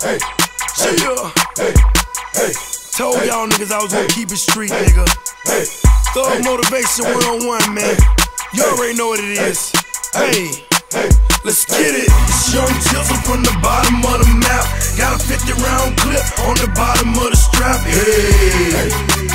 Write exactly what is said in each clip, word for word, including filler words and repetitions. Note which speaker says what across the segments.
Speaker 1: hey,
Speaker 2: Yeah.
Speaker 1: hey, hey.
Speaker 2: Told y'all niggas I was gonna keep it street, nigga. Thug motivation one on one, man. You already know what it is. Hey, let's get it. It's Young Jizzle from the bottom of the map. Got a fifty round clip on the bottom of the strap. Hey,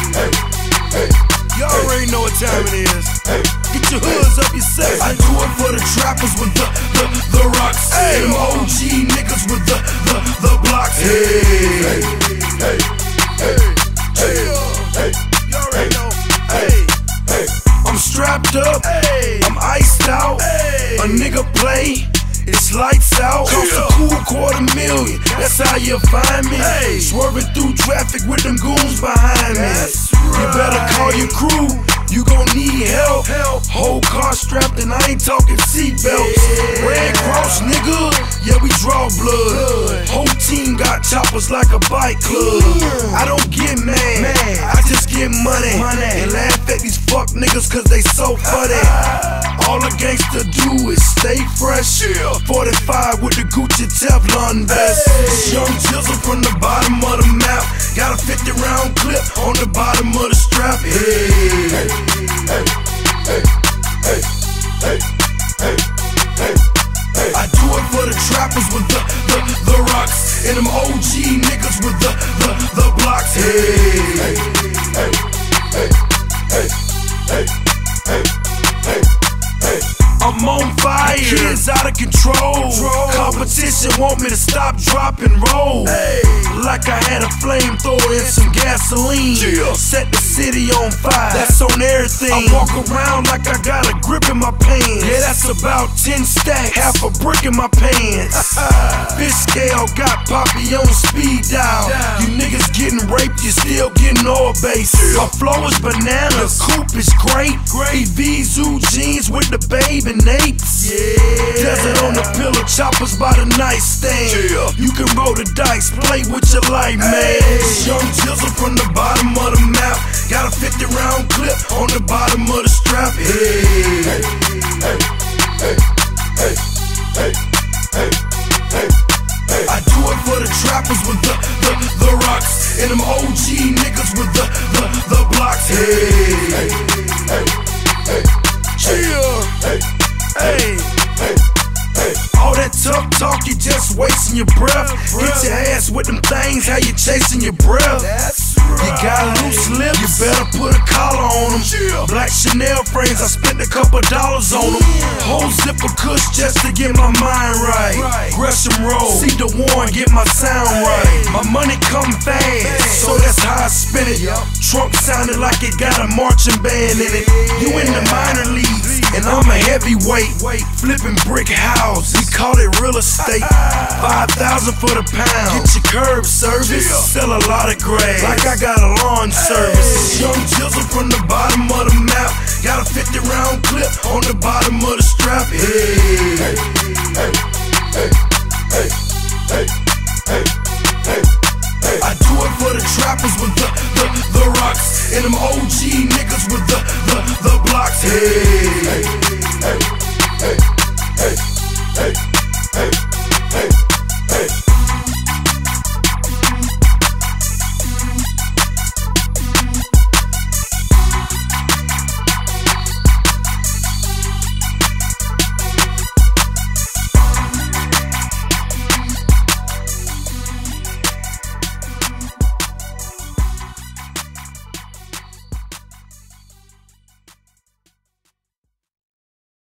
Speaker 2: you already know what time it is. Get your hoods up yourself. I do it for the trappers with the the, the rocks. Hey, them O G niggas with the the, the blocks. Hey, hey, hey, hey, hey, you already know. Hey, hey, I'm strapped up. Hey, I'm iced out. Hey, a nigga play. It's lights out, cost a cool quarter million, that's how you find me. Hey. Swerving through traffic with them goons behind me. Right. You better call your crew, you gon' need help. help. Whole car strapped and I ain't talking seatbelts. Yeah. Red Cross, nigga, yeah we draw blood. Good. Whole team got choppers like a bike club. Yeah. I don't get mad, Man. I just get money. money And laugh at these fuck niggas cause they so funny. All a gangster do is stay fresh. Yeah. forty-five with the Gucci Teflon vest. Hey. Young Jizzle from the bottom of the map. Got a fifty round clip on the bottom of the strap. Hey, hey, hey, hey, hey, hey, hey, hey, hey. I do it for the trappers with the, the, the rocks. And them O G niggas with the, the, the blocks. Hey, hey, hey, hey, hey, hey, hey, hey, hey. I'm on fire, kids out of control. Competition want me to stop, drop, and roll. Hey. Like I had a flamethrower and some gasoline. Yeah. Set the city on fire, that's on everything. I walk around like I got a grip in my pants. Yeah, that's about ten stacks, half a brick in my pants. Fish scale got Poppy on speed dial. You niggas getting raped, you still getting oil base. My flow is bananas, coupe is great. E V Zoo jeans with the baby apes. Yeah. Desert on the pillow, choppers by the nightstand. Yeah. You can roll the dice, play with your life, man. Hey. Young Jizzle from the bottom of the map. Got a fifty round clip on the bottom of the strap. Hey, hey, hey, hey, hey, hey, hey, hey, hey. I do it for the trappers with the, the, the rocks. And them O G niggas with the, the, the blocks. Hey, hey, hey, hey, hey, hey. Hey, hey, hey. All that tough talk, you just wasting your breath. Get your ass with them things, how you chasing your breath. That's right. You got loose lips, you better put a collar on them. Yeah. Black Chanel frames, I spent a couple dollars on them. Yeah. Whole zipper kush just to get my mind right. right. Gresham Road, see the Warren, get my sound hey. right. My money come fast, hey. so that's how I spin it. Yep. Trunk sounded like it got a marching band in it. Yeah. You in the minor leagues, and I'm a heavyweight. Flipping brick house, we call it real estate. Five thousand for the pound. Get your curb service, sell a lot of grass, like I got a lawn service. Young Jizzle from the bottom of the map. Got a fifty round clip on the bottom of the strap. Hey, hey, hey, hey, hey, hey, hey, hey, hey. I do it for the trappers with the, the, the rocks. And them O G niggas with the, the, the blocks. Hey, hey, hey, hey, hey, hey, hey, hey.